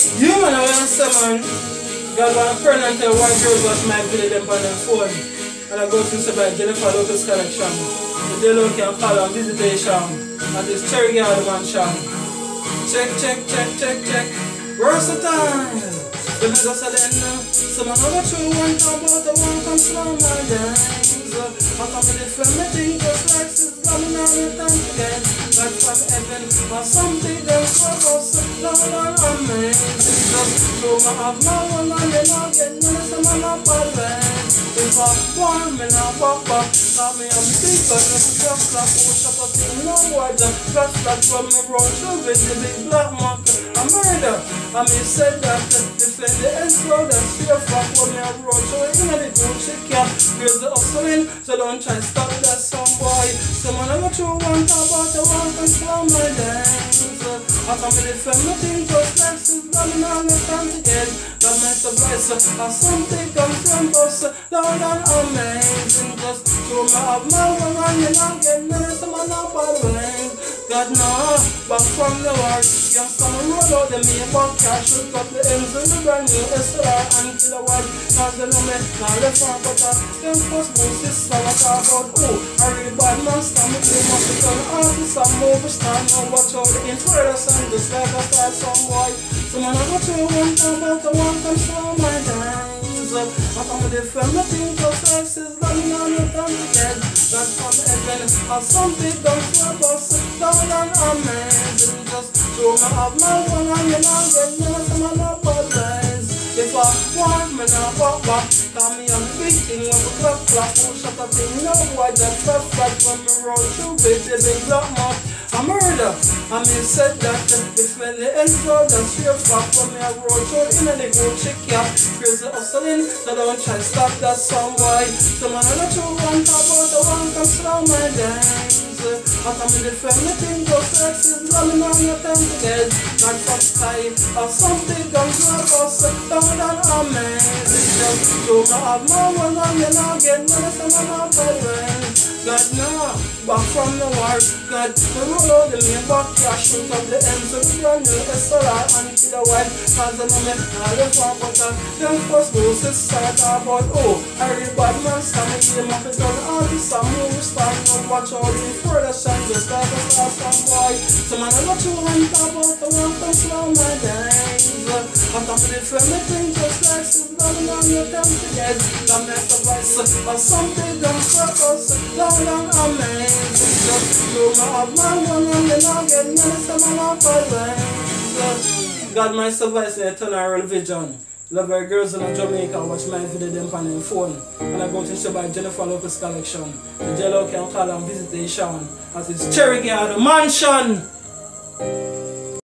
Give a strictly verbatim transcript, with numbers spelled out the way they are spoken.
You man, I want to say man, God want to pray and tell white girls watch my video them on their phone. And I go to say by Jennifer Lopez Collection. The J-Lo can call on visitation. And this Cherry Garden Mansion. Check, check, check, check, check. Versatile. The mega salon. Some another true one talk about the one come slow my days. I come in the film, I think just like this coming out of time again. Like from heaven or something that was Lord and amazing. Just through my have my one and then I'll get none of some of my bad. If I want me now pop up, call me on big gun, just just like push up a thing, no words, just like from me road through with the big black marker. A murder, I mean said that defend the end slow, that's fear fuck when me a road through in the good shit cap. Here's the hustling, so don't try to stop that some boy. Someone I got you one talk about the one can slow my dance. I come in the family thing, just like since coming on the time to get. Got my surprise, or something comes from us. Lord and amazing, just through my have my one and you not get none of some of my bad ways. God no, back from the war, young someone roll out the me about cash, shoot up the ends of the brand new S L R and kill a wife. Cause the no man, now the front but I young first boost is so I talk about oh, a real bad man stand with me must become artist and movie star. Now watch out the infrared sun, just like a star some boy. Someone I got you one talk about the one can slow my dimes. I come with the family thing, just like sis, loving on the time to get. God from heaven, or something done for us, down and amazing. Just through my have my one and you not get none of some of my bad ways. If I want me now pop back, call me on the big thing when we clap clap, push up a thing, no why that first back when me roll through with the big black mark. A murder, I mean said that if when the end flow, that's your fuck when me a road through in and they go check ya. Crazy hustling, so don't try to stop that song boy. Someone I got you one talk about the one can slow my dance. I come in the family thing, just like this running on your time to get. Not from sky, or something comes like us, down and amazing. Just do my have my one and you not get none of some of my bad ways. God no, back from the war, God the roll out the main back here, shoot up the ends of the brand new S L R and kill a wife. Cause I know me, all the far but I young first goes to start about oh, a real bad man stand with him off it on artist and movie star. Now watch out the further shine, just like a star some boy. Some man I got you one talk about the one can slow my days. I come to the family thing, just like this running on your time to get. Got me surprise, or something done for us, down and amazing. Just do my have my one and you not get none of some of my bad ways. God my surprise, I turn our vision. Love our girls in Jamaica, watch my video them on their phone. And I go to show by Jennifer Lopez Collection. The J-Lo can call on visitation. As it's Cherry Garden Mansion.